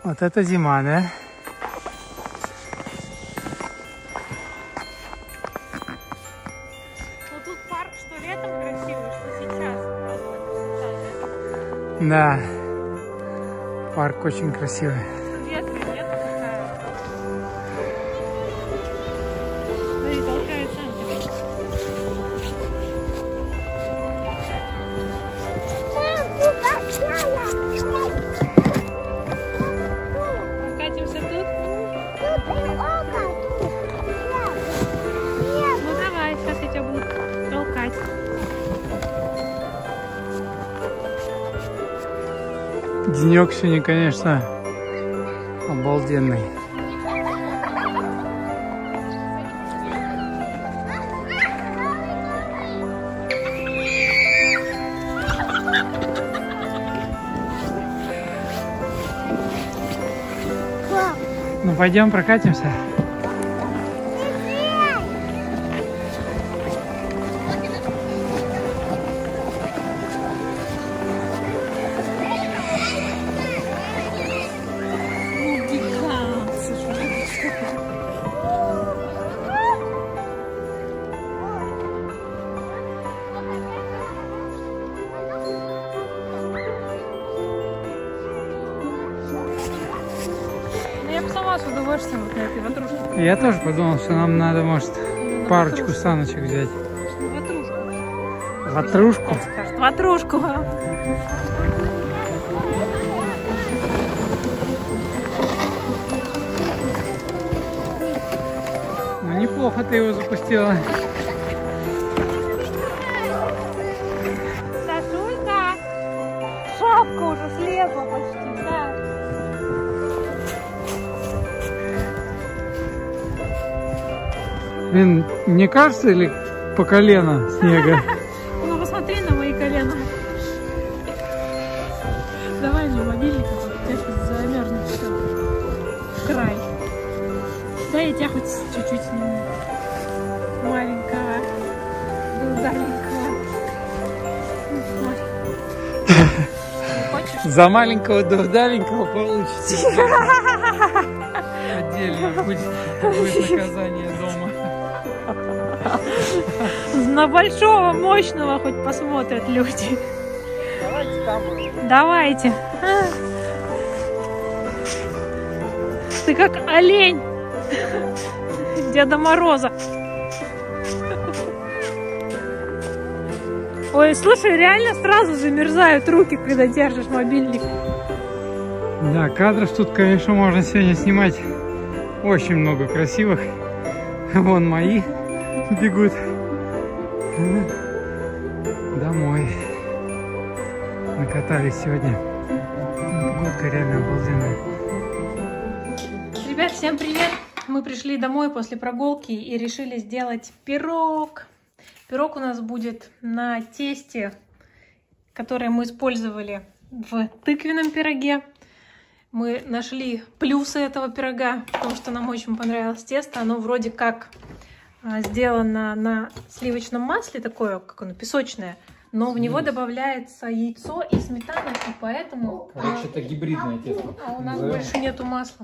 Вот это зима, да? Ну тут парк что летом красивый, что сейчас. Да. Парк очень красивый. Ветки нет такая. Смотри, толкает сам. Прокатимся тут? Ну давай, сейчас я тебя буду толкать. Денек сегодня, конечно, обалденный. Ну пойдем прокатимся. Я бы сама с удовольствием вот на этой ватрушке. Я тоже подумал, что нам надо, может, парочку саночек взять. Ватрушку. Ватрушку? Скажет, ватрушку. Ну неплохо ты его запустила. Сашулька, шапка уже слезла почти, да. Блин, мне кажется, или по колено снега? Ну посмотри на мои колена. Давай же мобильник, а то у тебя сейчас замерзнет все. В край. Да я тебя хоть чуть-чуть сниму. Маленького. Дурдаленького. Хочешь? За маленького дурдаленького получится. Отдельно будет наказание дома. На большого, мощного хоть посмотрят люди. Давайте там будем. Давайте. Ты как олень Деда Мороза. Ой, слушай, реально сразу замерзают руки, когда держишь мобильник. Да, кадров тут, конечно, можно сегодня снимать очень много красивых. Вон мои бегут домой. Накатались сегодня. Погодка реально обалденная. Ребят, всем привет! Мы пришли домой после прогулки и решили сделать пирог. Пирог у нас будет на тесте, которое мы использовали в тыквенном пироге. Мы нашли плюсы этого пирога, потому что нам очень понравилось тесто. Оно вроде как сделано на сливочном масле, такое, как оно, песочное, но в него добавляется яйцо и сметана, и поэтому... Короче, это гибридное тесто. А у нас больше нету масла.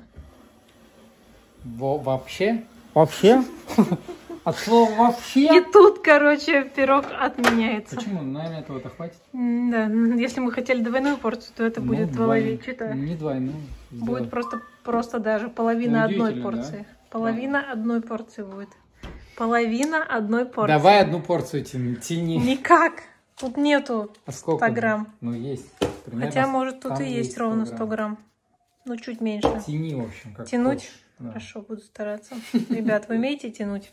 Вообще? Вообще? От слова вообще? И тут, короче, пирог отменяется. Почему? Наверное, этого-то хватит. Да, если мы хотели двойную порцию, то это будет половина. Не двойную. Будет просто даже половина одной Удивительно, порции. да? Половина одной порции будет. Половина одной порции. Давай одну порцию тяни. Никак. Тут нету А сколько? 100 грамм. Ну, есть. Примерно Хотя, может, тут там и есть ровно 100 грамм. Ну, чуть меньше. Тяни, в общем. Как Тянуть? хочешь. Да. Хорошо, буду стараться. Ребят, вы умеете тянуть?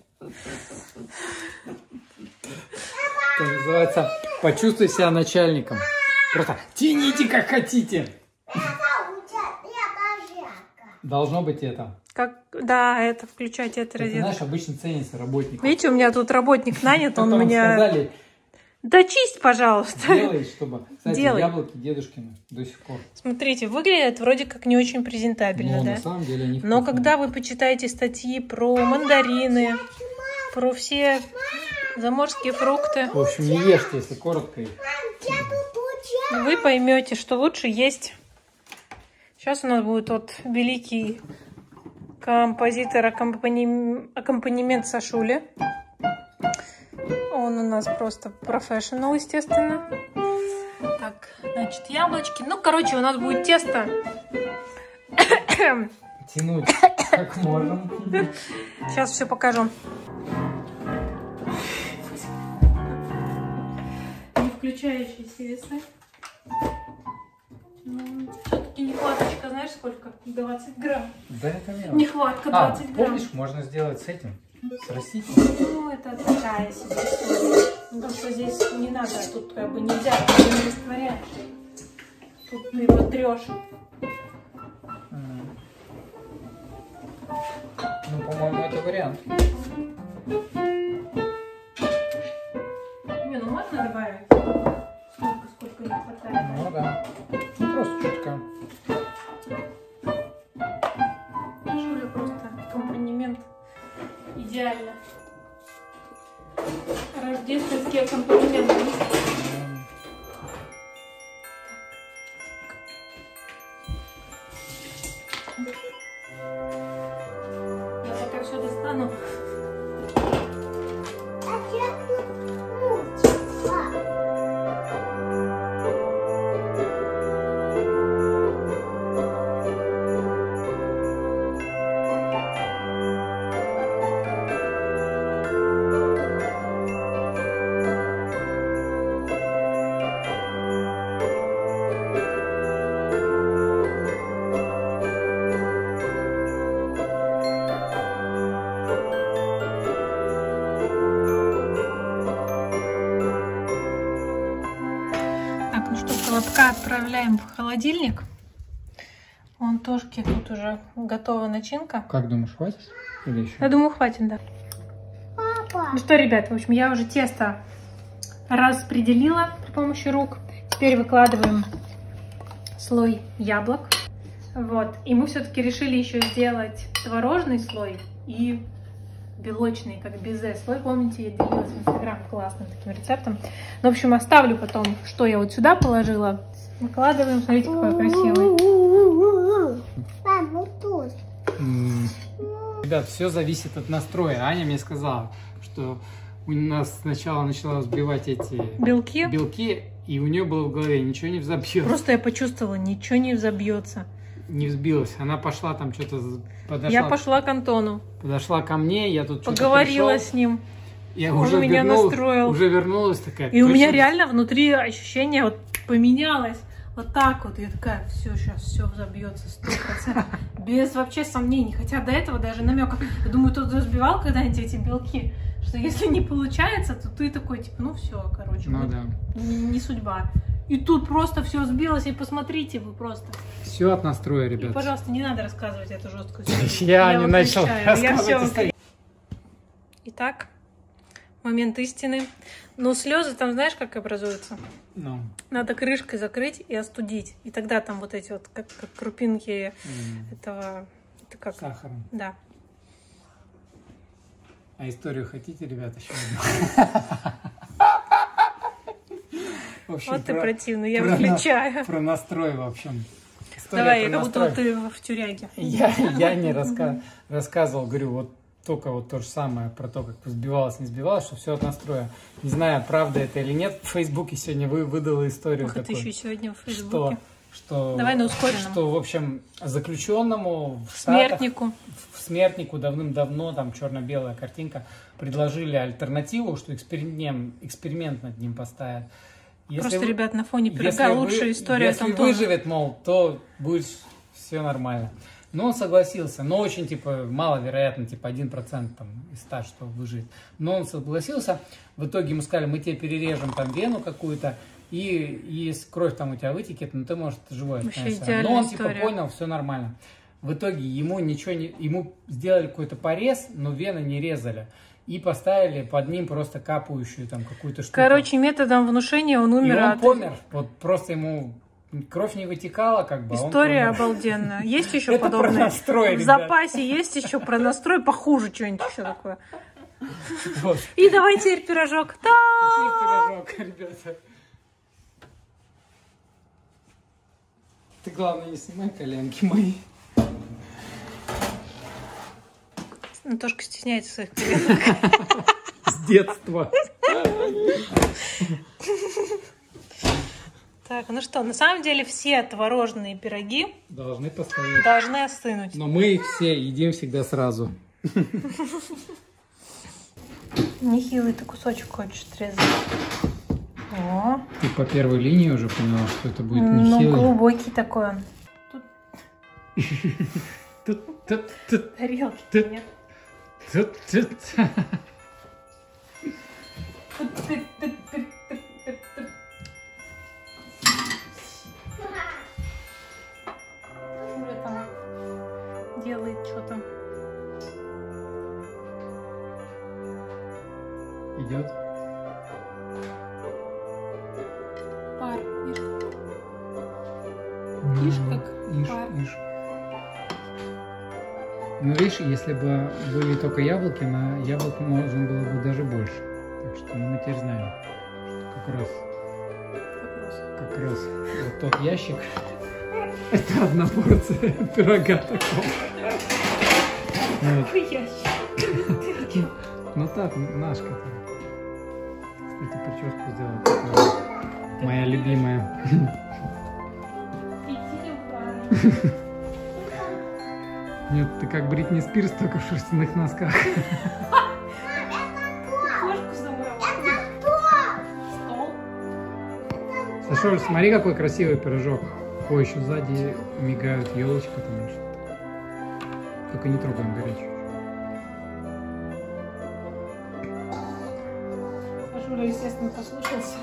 Это называется «Почувствуй себя начальником». Просто тяните, как хотите. Должно быть это. Да, это включайте это Это, знаешь, обычно ценится работник. Видите, у меня тут работник нанят, он Которым меня... сказали, Да чисть, пожалуйста. делай, чтобы... Кстати, Делай. яблоки дедушкины до сих пор. Смотрите, выглядит вроде как не очень презентабельно, Но да? на самом деле они Но вкусные. когда вы почитаете статьи про мандарины, про все заморские фрукты, В общем, не ешьте, если коротко их. вы поймете, что лучше есть Сейчас у нас будет вот великий композитор аккомпанемент Сашули. Он у нас просто профессионал, естественно. Так, значит, яблочки. Ну, короче, у нас будет тесто. Тянуть как можем. Сейчас все покажу. Не включающиеся весы. Все-таки нехваточка, знаешь, сколько? 20 грамм. Да, это мелочь. Нехватка 20 грамм. Помнишь, можно сделать с этим? С растительным. Ну, это такая себе история. Ну, потому что здесь не надо, тут как бы нельзя, ты не растворяешь. Тут ты его трешь. Ну, по-моему, это вариант. Не, ну можно добавить столько, сколько не хватает. Ну да. Ну, просто чутка. Шуля просто аккомпанемент идеально. Рождественский аккомпанемент. Я пока все достану. Колобка отправляем в холодильник. Вон тошки, тут уже готова начинка. Как думаешь, хватит? Или еще? Я думаю, хватит, да. Папа. Ну что, ребят, в общем, я уже тесто распределила при помощи рук. Теперь выкладываем слой яблок. Вот. И мы все-таки решили еще сделать творожный слой и белочный, как безе слой. Помните, я делилась в Инстаграм классным таким рецептом. Ну, в общем, оставлю потом, что я вот сюда положила. Выкладываем. Смотрите, какой красивый. Ребят, все зависит от настроя. Аня мне сказала, что у нас сначала начала взбивать эти белки, и у нее было в голове ничего не взобьется. Просто я почувствовала, ничего не взобьется. Не взбилась. Она пошла там что-то подошла. Я пошла к Антону. Подошла ко мне, я тут поговорила с ним. Я Он уже меня настроил. Уже вернулась такая. И у меня реально внутри ощущение вот поменялось. Вот так вот. Я такая, все, сейчас все взобьется 100%. Без вообще сомнений. Хотя до этого даже намека. Я думаю, ты взбивал когда-нибудь эти белки? Что если не получается, то ты такой, типа, ну все, короче. Ну вот, да. Не судьба. И тут просто все сбилось, и посмотрите вы просто. Все от настроя, ребят. И, пожалуйста, не надо рассказывать эту жесткую Я не начал рассказывать. Итак, момент истины. Но слезы там, знаешь, как образуются? Надо крышкой закрыть и остудить. И тогда там вот эти вот, как крупинки этого... Это как? Сахара. Да. А историю хотите, ребята, еще Вот ты противный, я выключаю. Про настрой, в общем. Давай, как будто ты в тюряге. Я не рассказывал, говорю, вот только вот то же самое про то, как взбивалось, не взбивалось, что все от настроя. Не знаю, правда это или нет. В Фейсбуке сегодня выдала историю. Ох, ты еще сегодня в Фейсбуке. Что, давай на ускоренном. Что, в общем, заключенному смертнику давным-давно, там черно-белая картинка, предложили альтернативу, что эксперимент над ним поставят. Просто, ребят, на фоне пирога лучшая история. Если выживет, мол, то будет все нормально. Но он согласился, но очень, типа, маловероятно, типа, 1% там из 100, что выживет. Но он согласился, в итоге ему сказали, мы тебе перережем там вену какую-то, и если кровь там у тебя вытекет, ну ты, может, живой останешься. Но он, типа, понял, все нормально. В итоге ему сделали какой-то порез, но вены не резали. И поставили под ним просто капающую там какую-то штуку. Короче, методом внушения он умер. И он помер, вот просто ему... Кровь не вытекала, как бы. История обалденная. Есть еще подобное? В запасе есть еще про настрой похуже что-нибудь еще такое. И давай теперь пирожок. Теперь пирожок, ребята. Ты, главное, не снимай коленки мои. Наташка стесняется своих коленок. С детства. Так, ну что, на самом деле все творожные пироги Должны постоять. должны остынуть. Но мы их все едим всегда сразу. Нехилый ты кусочек хочешь отрезать. О, Ты по первой линии уже поняла, что это будет ну нехилый. глубокий такой он. Тут. Тарелки нет. Юля там делает что-то. Идет. Пар, видишь, как пар. Ну, видишь, если бы были только яблоки, на яблок можно было бы даже больше. Так что мы теперь знаем, что как раз вот тот ящик, это одна порция пирога такого. Вот. Какой ящик? Ну так, наш который. Кстати, прическу сделала такая, моя любимая. Нет, ты как Бритни Спирс, только в шерстяных носках. Ложку замуровала. Стол. Сашоль, смотри, какой красивый пирожок. Ой, еще сзади мигают елочка там что-то. Только не трогаем горячую. Сашуля, естественно, послушался.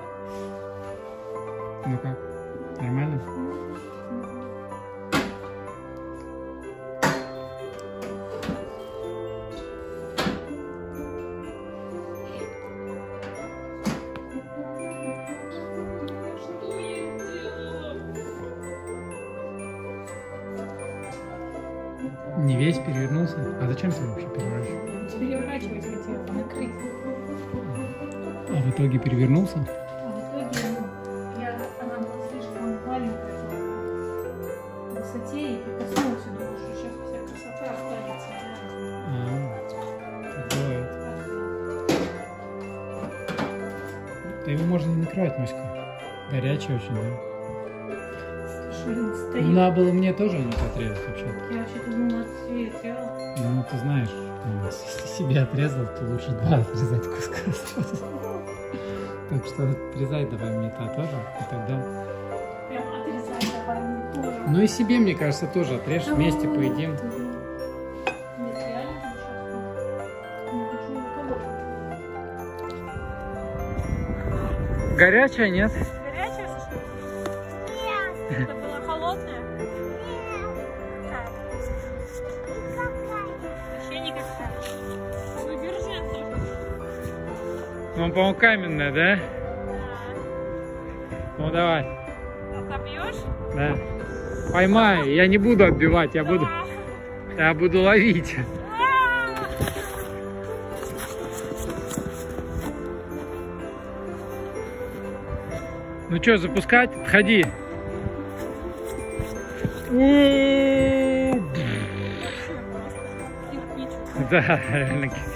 Ну как? Нормально? Не весь перевернулся. А зачем ты вообще переворачиваешь? Переворачивать хотела, накрыть. А в итоге перевернулся? А в итоге она была слишком маленькая по высоте и прикоснулась. Я думаю, что сейчас вся красота останется. Так бывает. Да его можно не накрывать, Маська. Горячий очень, да? Слушай, стоит. Ну, надо было мне тоже не отрезать вообще-то. Я вообще-то думала, ты себе отрезала. Ну, ты знаешь, если себе отрезал, то лучше два отрезать куска. Так что отрезай давай мне та тоже, и тогда... Прям отрезай давай мне тоже. Ну и себе, мне кажется, тоже отрежь, вместе поедим. Нет, реально сейчас не хочу никого. Горячая, нет? Горячая, Саша? Нет. Это была холодная? Нет. Вообще никакая. Ну, держи, Антоша. Ну, по-моему, каменная, да? Да. Ну, давай. Отобьешь? Да. Поймай, я не буду отбивать, я буду ловить. Ну что, запускать? Входи. Да, реально.